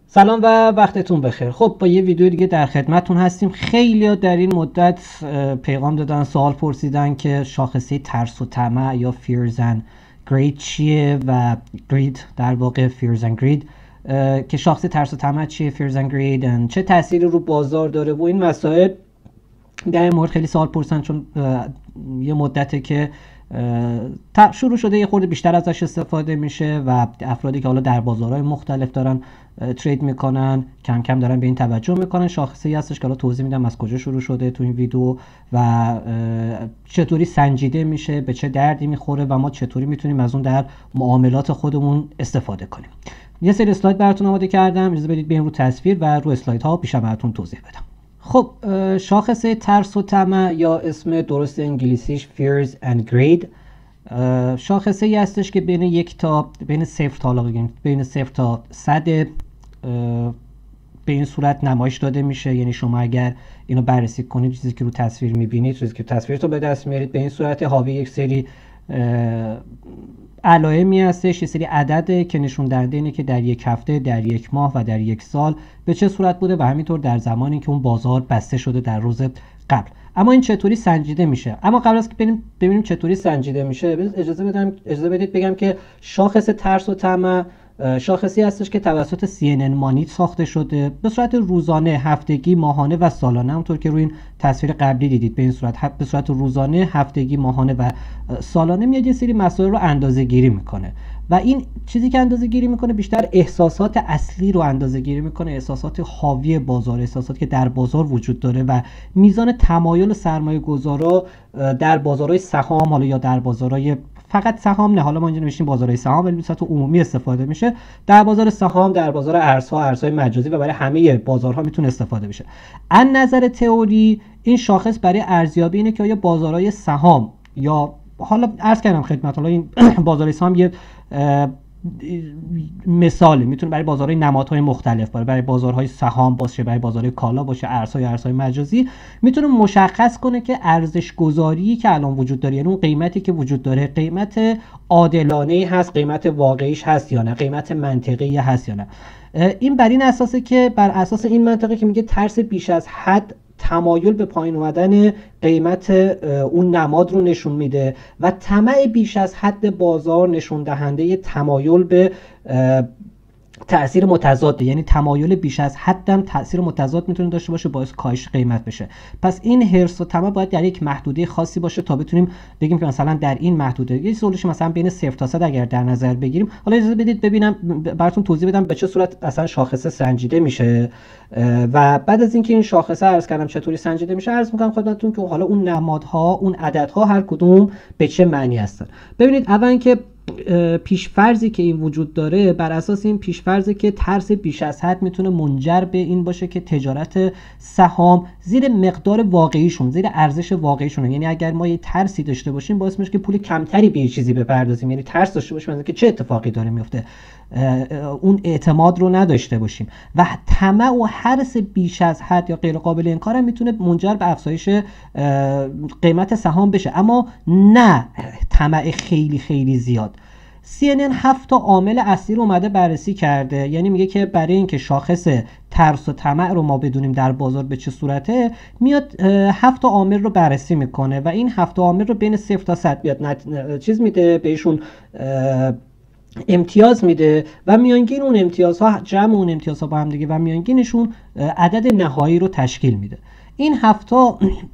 سلام و وقتتون بخیر. خب با یه ویدیو دیگه در خدمتتون هستیم. خیلی‌ها در این مدت پیغام دادن، سوال پرسیدن که شاخصه ترس و طمع یا fears and greed چیه و greed در واقع fears and greed که شاخصه ترس و طمع چیه، fears and greed چه تأثیری رو بازار داره و این مسائل. در این مورد خیلی سوال پرسیدن چون یه مدته که شروع شده یه خورده بیشتر ازش استفاده میشه و افرادی که حالا در بازارهای مختلف دارن ترید میکنن کم کم دارن به این توجه میکنن. شاخصه‌ای هستش که حالا توضیح میدم از کجا شروع شده تو این ویدیو و چطوری سنجیده میشه، به چه دردی میخوره و ما چطوری میتونیم از اون در معاملات خودمون استفاده کنیم. یه سری اسلاید براتون آماده کردم، اجازه بدید بریم رو تصویر و رو اسلاید ها بیشتر براتون توضیح بدم. خب شاخصه ترس و طمع یا اسم درست انگلیسیش fears and greed شاخصه ای هستش که بین 0 تا 100 به این صورت نمایش داده میشه. یعنی شما اگر اینو بررسی کنید، چیزی که رو تصویر میبینید، چیزی که تصویر رو به دست میارید، به این صورت حاوی یک سری علائمی هستش، یه سری عدده که نشون دهنده اینه که در یک هفته، در یک ماه و در یک سال به چه صورت بوده و همینطور در زمانی که اون بازار بسته شده در روز قبل. اما این چطوری سنجیده میشه؟ اما قبل از که ببینیم چطوری سنجیده میشه، اجازه بدید بگم که شاخص ترس و طمع شاخصی هستش که توسط CNN مانیت ساخته شده به صورت روزانه، هفتگی، ماهانه و سالانه. همونطور که روی این تصویر قبلی دیدید به این صورت به صورت روزانه، هفتگی، ماهانه و سالانه میاد یه سری مسائل رو اندازه‌گیری میکنه و این چیزی که اندازه‌گیری میکنه بیشتر احساسات اصلی رو اندازه‌گیری میکنه، احساسات حاوی بازار، احساساتی که در بازار وجود داره و میزان تمایل سرمایه‌گذارا در بازارهای سهام، حالا یا در بازارهای فقط سهام نه، حالا ما اینجا نوشتیم بازارهای سهام ولی به صورت عمومی استفاده میشه، در بازار سهام، در بازار ارزها، ارزهای مجازی و برای همه بازارها میتونه استفاده بشه. از نظر تئوری این شاخص برای ارزیابی اینه که آیا بازارهای سهام یا حالا عرض کردم خدمت، حالا این بازارهای سهام یه مثالی میتونه برای بازارهای نمادهای مختلف باشه، برای بازارهای سهام باشه، برای بازارهای کالا باشه، ارزهای مجازی، میتونه مشخص کنه که ارزش گذاری که الان وجود داره، یعنی اون قیمتی که وجود داره قیمت عادلانه هست، قیمت واقعیش هست یا نه، قیمت منطقی هست یا نه. این بر این اساسه که بر اساس این منطقه که میگه ترس بیش از حد تمایل به پایین اومدن قیمت اون نماد رو نشون میده و طمع بیش از حد بازار نشون دهنده تمایل به تأثیر متضاد، یعنی تمایل بیش از حد هم تأثیر متضاد میتونه داشته باشه، باعث کاهش قیمت بشه. پس این حرص و طمع باید در یک محدوده خاصی باشه تا بتونیم بگیم که مثلا در این محدوده یه سولوش مثلا بین 0 تا 100 اگر در نظر بگیریم. حالا اجازه بدید ببینم براتون توضیح بدم به چه صورت اصلا شاخصه سنجیده میشه و بعد از اینکه این شاخصه عرض کردم چطوری سنجیده میشه، عرض میکنم خدمتتون که حالا اون نمادها، اون عددها هر کدوم به چه معنی هستن. ببینید اول که پیشفرضی که این وجود داره، بر اساس این پیشفرضی که ترس بیش از حد میتونه منجر به این باشه که تجارت سهام زیر مقدار واقعیشون، زیر ارزش واقعیشون، یعنی اگر ما یه ترسی داشته باشیم باعث میشه که پول کمتری به یه چیزی بپردازیم، یعنی ترس داشته باشیم از که چه اتفاقی داره میفته، اون اعتماد رو نداشته باشیم. و طمع و حرص بیش از حد یا غیر قابل انکار هم میتونه منجر به افزایش قیمت سهام بشه، اما نه طمع خیلی خیلی زیاد. CNN 7 تا عامل اصلی رو اومده بررسی کرده، یعنی میگه که برای اینکه شاخص ترس و طمع رو ما بدونیم در بازار به چه صورته، میاد 7 تا عامل رو بررسی میکنه و این 7 تا عامل رو بین 0 تا 100 میاد چیز میده، بهشون امتیاز میده و میانگین اون امتیازها، جمع اون امتیازها با هم دیگه و میانگینشون عدد نهایی رو تشکیل میده. این 7 تا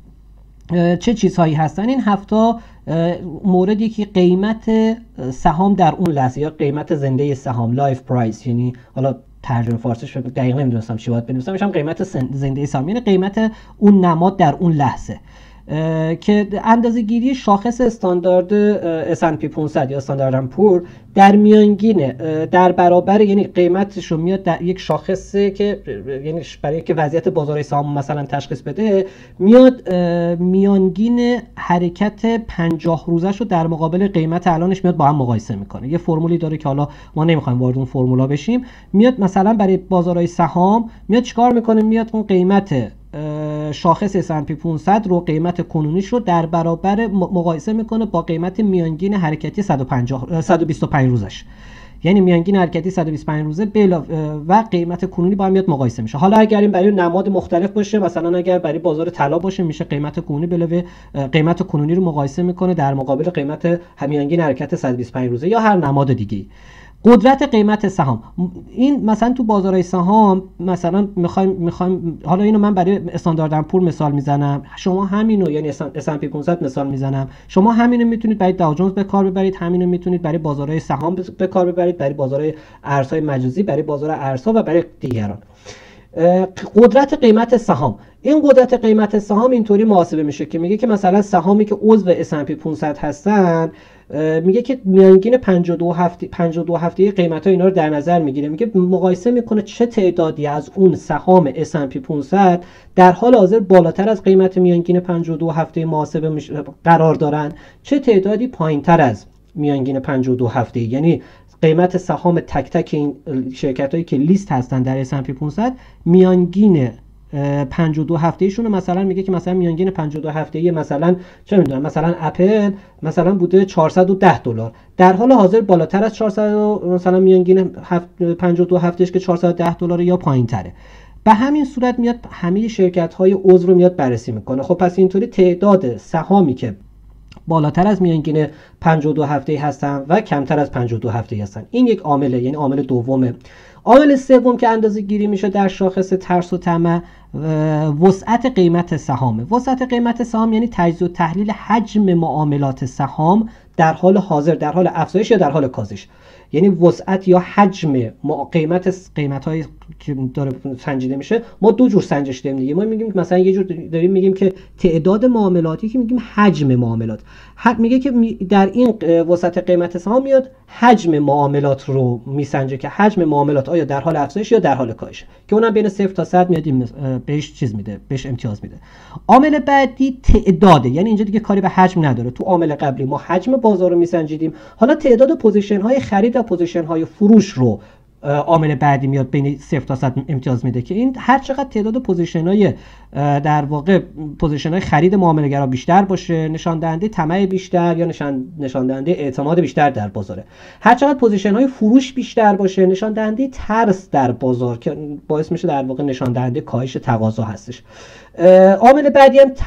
چه چیزهایی هستن؟ این 7 تا موردی که قیمت سهام در اون لحظه یا قیمت زنده سهام، لایف پرایس، یعنی حالا ترجمه فارسیش دقیقاً نمیدونستم چی باید بنویسم، میشم قیمت زنده سهام، یعنی قیمت اون نماد در اون لحظه، که اندازه‌گیری شاخص استاندارد S&P 500 یا استاندارد پور در میانگینه در برابر، یعنی قیمتش رو میاد در یک شاخصی که یعنی برای اینکه وضعیت بازار سهام مثلا تشخیص بده، میاد میانگین حرکت 50 روزش رو در مقابل قیمت الانش میاد با هم مقایسه میکنه. یه فرمولی داره که حالا ما نمیخوایم وارد اون فرمولا بشیم. میاد مثلا برای بازارهای سهام میاد چیکار میکنه؟ میاد اون قیمت شاخص S&P 500 رو، قیمت کنونیش رو در برابر مقایسه میکنه با قیمت میانگین حرکتی 125 روزش. یعنی میانگین حرکتی 125 روزه و قیمت کنونی با هم میاد مقایسه میشه. حالا اگر این برای نماد مختلف باشه، مثلا اگر برای بازار طلا باشه، میشه قیمت کنونی علاوه قیمت کنونی رو مقایسه میکنه در مقابل قیمت میانگین حرکت 125 روزه یا هر نماد دیگه. قدرت قیمت سهام، این مثلا تو بازارهای سهام مثلا میخوایم حالا اینو من برای استاندارد اند پور مثال میزنم، شما همینو یعنی S&P 500 مثال میزنم، شما همینو میتونید برای داو جونز به کار ببرید، همینو میتونید برای بازارهای سهام به کار ببرید، برای بازارهای ارزهای مجازی، برای بازار ارزها و برای دیگران. قدرت قیمت سهام، این قدرت قیمت سهام اینطوری محاسبه میشه که میگه که مثلا سهامی که عضو S&P 500 هستن، میگه که میانگین 52 هفته قیمت‌ها اینا رو در نظر میگیره، میگه مقایسه میکنه چه تعدادی از اون سهام S&P 500 در حال حاضر بالاتر از قیمت میانگین 52 هفته محاسبه قرار دارن، چه تعدادی پایینتر از میانگین 52 هفته، یعنی قیمت سهام تک تک این شرکتایی که لیست هستن در S&P 500 میانگین 52 هفته‌ایشون مثلا میگه که مثلا میانگین 52 هفته‌ای مثلا چه میدونم مثلا اپل مثلا بوده $410، در حال حاضر بالاتر از 400 مثلا میانگین 52 هفتهش که $410 یا پایین‌تره. به همین صورت میاد همه شرکت‌های عضو رو میاد بررسی میکنه. خب پس اینطوری تعداد سهامی که بالاتر از میانگین 52 هفته‌ای هستن و کمتر از 52 هفته‌ای هستن، این یک عامله، یعنی عامل دومه. عامل سوم که اندازه گیری میشه در شاخص ترس و طمع، وسعت قیمت سهام. وسعت قیمت سهام یعنی تجزیه و تحلیل حجم معاملات سهام در حال حاضر، در حال افزایش یا در حال کاهش. یعنی وسعت یا حجم قیمت‌های که داره سنجیده میشه، ما دو جور سنجش داریم دیگه. ما میگیم مثلا یه جور داریم میگیم که تعداد معاملاتی، که میگیم حجم معاملات. میگه که در این وسعت قیمت سهام میاد حجم معاملات رو میسنجه که حجم معاملات آیا در حال افزایش یا در حال کاهش، که اونم بین 0 تا 100 میاد بهش چیز میده، بهش امتیاز میده. عامل بعدی تعداده، یعنی اینجا دیگه کاری به حجم نداره. تو عامل قبلی ما حجم بازار رو میسنجیدیم، حالا تعداد پوزیشن های خرید و پوزیشن های فروش رو عامل بعدی میاد بین 0 تا 100 امتیاز میده، که این هر چقدر تعداد پوزیشن های در واقع پوزیشن های خرید معامله گرا بیشتر باشه، نشان دهنده طمع بیشتر یا نشان دهنده اعتماد بیشتر در بازاره. هر چقدر پوزیشن های فروش بیشتر باشه، نشان دهنده ترس در بازار، که باعث میشه در واقع نشان دهنده کاهش تقاضا هستش. عامل بعدی هم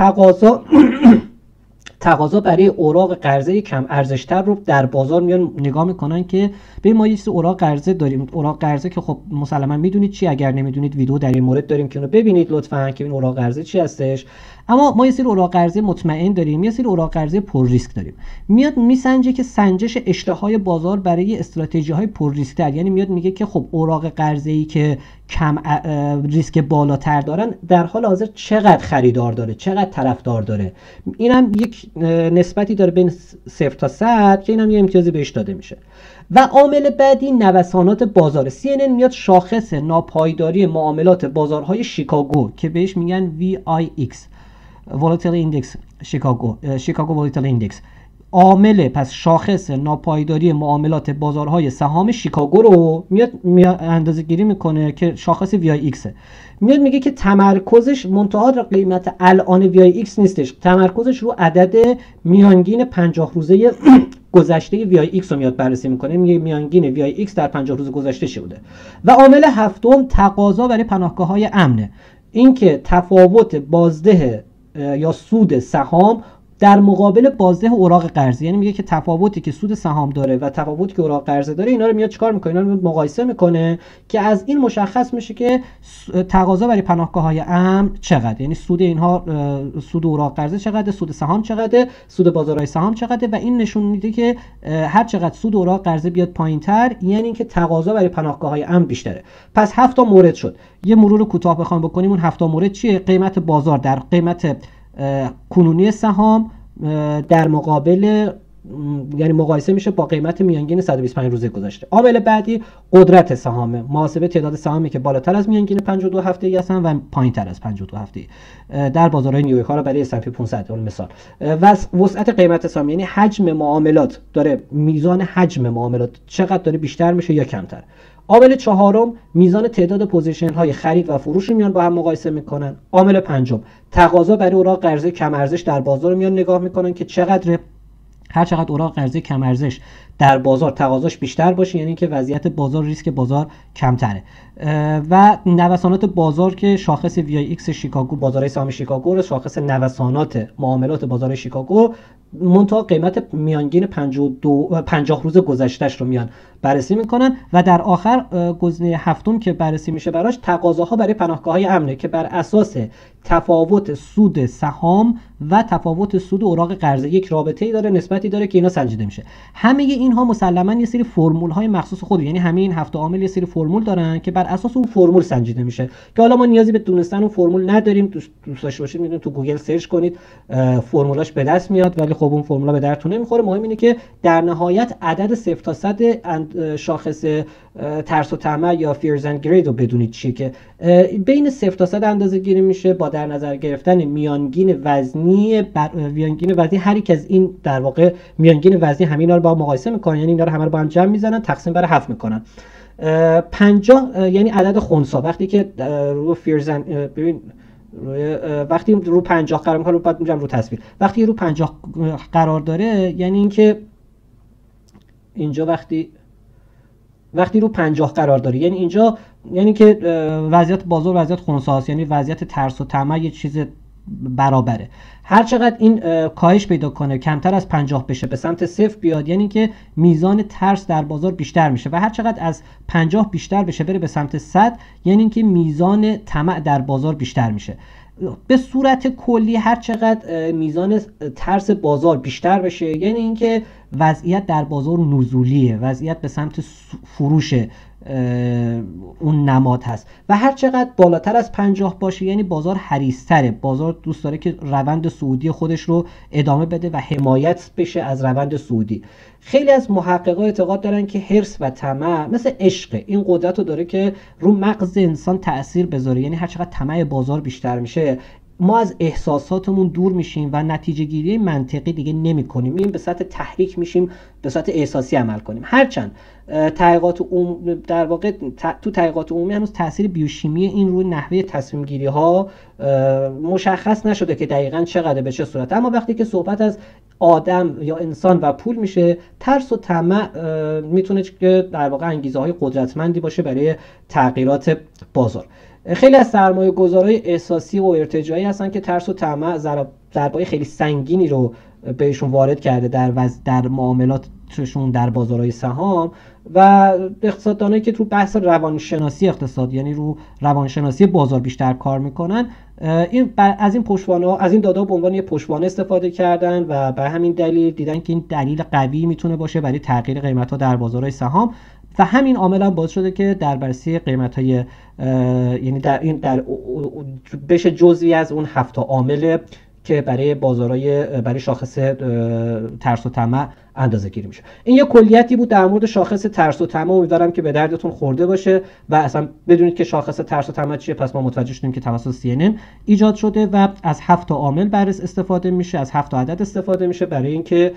تقاضا برای اوراق قرضه کم ارزشتر رو در بازار میان نگاه میکنن که به ما یه چیز اوراق قرضه داریم. اوراق قرضه که خب مسلما میدونید چی، اگر نمیدونید ویدیو در این مورد داریم که اونو ببینید لطفاً که این اوراق قرضه چی هستش. اما ما یه سری اوراق قرضه مطمئن داریم، یه سری اوراق قرضه پر ریسک داریم. میاد میسنجه که سنجش اشتهای بازار برای استراتژی های پر ریسک تر، یعنی میاد میگه که خب اوراق قرضه ای که کم ریسک بالاتر دارن در حال حاضر چقدر خریدار داره، چقدر طرفدار داره. اینم یک نسبتی داره بین 0 تا 100 که اینم یه امتیازی بهش داده میشه. و عامل بعدی نوسانات بازار. CNN میاد شاخص ناپایداری معاملات بازارهای شیکاگو که بهش میگن VIX Volatile Index شیکاگو Volatile Index عامل، پس شاخص ناپایداری معاملات بازارهای سهام شیکاگو رو میاد اندازه گیری میکنه که شاخص VIX میاد میگه که تمرکزش منتها قیمت الان VIX نیستش، تمرکزش رو عدد میانگین 50 روزه گذشته VIX رو میاد بررسی میکنه، میگه میانگین VIX در 50 روز گذشته چه بوده. و عامل هفتم تقاضا برای پناهگاه‌های امنه، اینکه تفاوت بازده یا سود سهام در مقابل بازده اوراق قرضه، یعنی میگه که تفاوتی که سود سهام داره و تفاوتی که اوراق قرضه داره، اینا رو میاد چیکار میکنه، اینا رو مقایسه میکنه که از این مشخص میشه که تقاضا برای پناهگاه‌های امن چقدر، یعنی سود اینها، سود اوراق قرضه چقدر، سود سهام چقدر، سود بازارهای سهام چقدر. و این نشون میده که هر چقدر سود اوراق قرضه بیاد پایینتر، یعنی اینکه تقاضا برای پناهگاه‌های امن بیشتره. پس 7 تا مورد شد. یه مرور کوتاه بخوام بکنیم، اون 7 تا مورد چیه؟ قیمت بازار در قیمت کنونی سهام در مقابل، یعنی مقایسه میشه با قیمت میانگین 125 روزه گذشته. عامل بعدی قدرت سهامه، محاسبه تعداد سهامی که بالاتر از میانگین 52 هفته‌ای هستن و پایینتر از 52 هفته‌ای در بازارهای نیویورک ها برای S&P 500 مثال. و وسعت قیمت سهام یعنی حجم معاملات، داره میزان حجم معاملات چقدر داره بیشتر میشه یا کمتر. عامل چهارم میزان تعداد پوزیشن های خرید و فروش رو میان با هم مقایسه میکنن. عامل پنجم تقاضا برای اوراق قرضه کم ارزش در بازار رو میان نگاه میکنن که چقدر. هر چقدر اوراق قرضه کم ارزش در بازار تقاضاش بیشتر باشه، یعنی که وضعیت بازار، ریسک بازار کمتره. و نوسانات بازار که شاخص وی آی ایکس شیکاگو، بازارهای سهام شیکاگو، شاخص نوسانات معاملات بازار شیکاگو، منتها قیمت میانگین 50 روز گذشتهش رو میان بررسی میکنن و در آخر گزینه هفتم که بررسی میشه براش تقاضاها برای پناهگاه‌های امنه که بر اساس تفاوت سود سهام و تفاوت سود اوراق قرضه یک رابطه‌ای داره، نسبتی داره که اینا سنجیده میشه. همه اینها مسلماً یه سری فرمول‌های مخصوص خود، یعنی همه این 7 عامل یه سری فرمول دارن که بر اساس اون فرمول سنجیده میشه که حالا ما نیازی به دونستن اون فرمول نداریم. دوست داشته باشید میتونید تو گوگل سرچ کنید، فرمولاش به دست میاد، ولی خب اون فرمولا به درتون نمیخوره. مهم اینه که در نهایت عدد 0 تا 100 شاخص ترس و طمع یا fears and greed رو بدونید چیه که بین 0 تا 100 اندازه گیری میشه با در نظر گرفتن میانگین وزنی هر یک از این، در واقع میانگین وزنی همینا رو با مقایسه میکنن، یعنی اینا رو همه رو با هم جمع میزنن، تقسیم بر 7 میکنن. 50 یعنی عدد خنثی. وقتی که رو fears and ببین وقتی رو 50 قرار میکنه، بعد میگم رو تصویر، وقتی رو 50 قرار داره یعنی اینکه اینجا وقتی رو 50 قرار داره یعنی اینجا، یعنی که وضعیت بازار وضعیت خنثی است، یعنی وضعیت ترس و طمع یه چیز برابره. هر چقدر این کاهش پیدا کنه، کمتر از 50 بشه، به سمت 0 بیاد، یعنی که میزان ترس در بازار بیشتر میشه و هر چقدر از 50 بیشتر بشه بره به سمت 100، یعنی اینکه میزان طمع در بازار بیشتر میشه. به صورت کلی هر چقدر میزان ترس بازار بیشتر بشه یعنی اینکه وضعیت در بازار نزولیه، وضعیت به سمت فروش اون نماد هست و هر چقدر بالاتر از 50 باشه یعنی بازار حریص‌تره، بازار دوست داره که روند صعودی خودش رو ادامه بده و حمایت بشه از روند صعودی. خیلی از محققا اعتقاد دارن که حرص و طمع مثل عشق، این قدرت رو داره که رو مغز انسان تأثیر بذاره، یعنی هر چقدر طمع بازار بیشتر میشه ما از احساساتمون دور میشیم و نتیجه گیری منطقی دیگه نمی کنیم، میریم به سطح تحریک میشیم، به سطح احساسی عمل کنیم. هرچند تحقیقات در واقع تو تحقیقات عمومی هنوز تاثیر بیوشیمی این روی نحوه تصمیم گیری ها مشخص نشده که دقیقاً چقدر به چه صورت، اما وقتی که صحبت از آدم یا انسان و پول میشه، ترس و طمع میتونه که در واقع انگیزه های قدرتمندی باشه برای تغییرات بازار. خیلی از سرمایه گذارهای احساسی و ارتجاعی هستن که ترس و طمع ضربه‌های خیلی سنگینی رو بهشون وارد کرده در معاملاتشون در بازارهای سهام و اقتصاددانایی که رو بحث روانشناسی اقتصاد، یعنی رو روانشناسی بازار بیشتر کار میکنن، از این پشتوانه، از این داده به عنوان یه پشتوانه استفاده کردن و به همین دلیل دیدن که این دلیل قوی میتونه باشه برای تغییر قیمت‌ها در بازارهای سهام و همین عامل هم باعث شده که در بررسی قیمت‌های یعنی در بشه جزئی از اون 7 عامل که برای برای شاخص ترس و طمع اندازه گیری میشه. این یه کلیتی بود در مورد شاخص ترس و طمع، امیدوارم که به دردتون خورده باشه و اصلا بدونید که شاخص ترس و طمع چیه. پس ما متوجه شدیم که توسط CNN ایجاد شده و از 7 عامل بررسی استفاده میشه، از 7 عدد استفاده میشه برای اینکه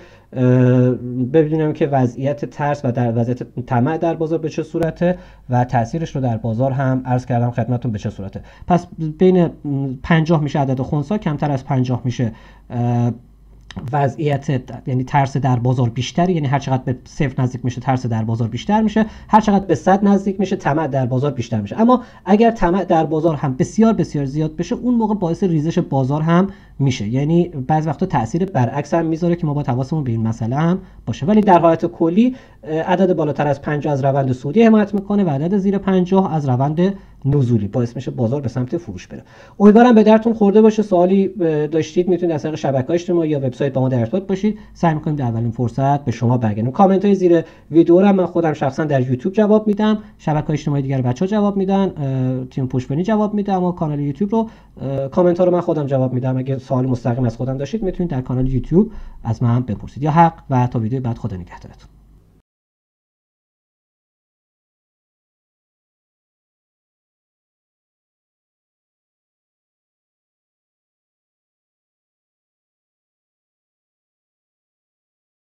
ببینیم که وضعیت ترس و در وضعیت طمع در بازار به چه صورته و تاثیرش رو در بازار هم عرض کردم خدمتتون به چه صورته. پس بین 50 میشه عدد خنثی، کمتر از 50 میشه وضعیت یعنی ترس در بازار بیشتر، یعنی هر چقدر به 0 نزدیک میشه ترس در بازار بیشتر میشه، هر چقدر به 100 نزدیک میشه طمع در بازار بیشتر میشه. اما اگر طمع در بازار هم بسیار بسیار زیاد بشه اون موقع باعث ریزش بازار هم میشه، یعنی بعضی وقتا تاثیر برعکس هم میذاره که ما با حواسمون به این مسئله هم باشه. ولی در حالت کلی عدد بالاتر از 50 از روند صعودی حمایت میکنه و عدد زیر 50 از روند نزولی، باعث میشه بازار به سمت فروش بره. امیدوارم به درتون خورده باشه. سوالی داشتید میتونید از طریق شبکه‌های اجتماعی یا وبسایت با ما در ارتباط باشید. سعی می‌کنیم در اولین فرصت به شما برگردیم. کامنت‌های زیر ویدیو رو من خودم شخصا در یوتیوب جواب میدم، شبکه‌های اجتماعی دیگر بچه‌ها جواب میدن، تیم پشتبانی جواب میده، اما کانال یوتیوب رو کامنت‌ها رو من خودم جواب میدم. اگه سوال مستقیم از خودم داشتید میتونید در کانال یوتیوب از من بپرسید. یا حق و تا ویدیو بعد خدا نگهدارتون.